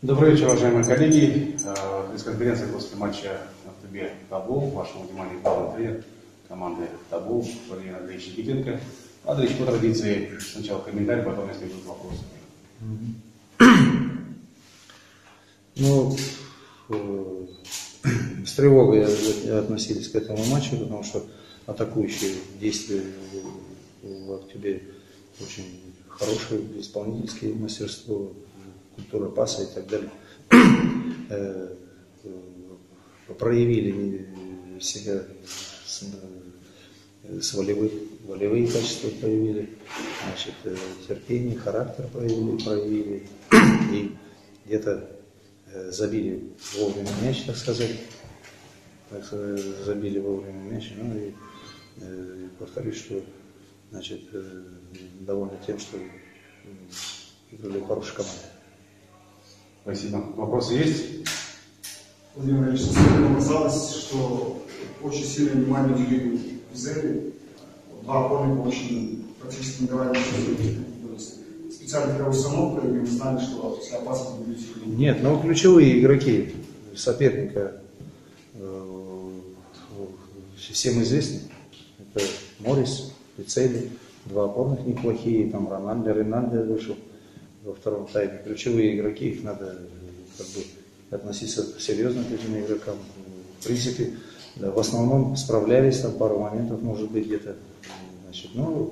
Добрый вечер, уважаемые коллеги. Пресс-конференция после матча ТБ Тобол. Вашему вниманию главный тренер команды Тобол Владимир Андреевич Никитенко. Андрей, по традиции сначала комментарий, потом если будут вопросы. Ну, с тревогой относились к этому матчу, потому что атакующие действия в Октябре очень хорошее, исполнительское мастерство, культура паса и так далее. Проявили себя с волевые качества проявили, значит, терпение, характер проявили и где-то забили вовремя мяч, так сказать, забили вовремя мяч, ну и повторюсь, что, значит, довольны тем, что играли хорошая команда. Спасибо. Вопросы есть? Владимир Ильич, сегодня оказалось, что очень сильное внимание уделили Зеле. Два опорника очень практически не давали специальную игровую установку, и мы знали, что после опасности будет сильнее. Нет, но ключевые игроки соперника всем известны. Это Морис, Пиццелли, два опорных неплохие, там Ринальдо вышел во втором тайме. Ключевые игроки, их надо как бы относиться серьезно к этим игрокам. В принципе, да, в основном справлялись, там пару моментов, может быть, где-то. Значит, ну,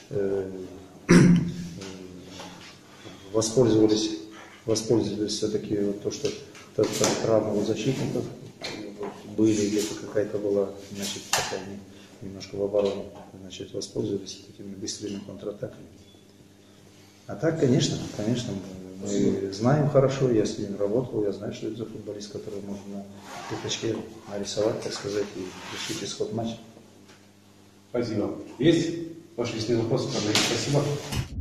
воспользовались все-таки вот то, что травмы у защитников были, где-то какая-то была, значит, такая немножко в обороне, значит, воспользовались этими быстрыми контратаками. А так, конечно, мы знаем хорошо, я с ним работал, я знаю, что это за футболист, который можно на пятачке нарисовать, так сказать, и решить исход матча. Спасибо. Есть? Пошли с ним вопросы. Спасибо.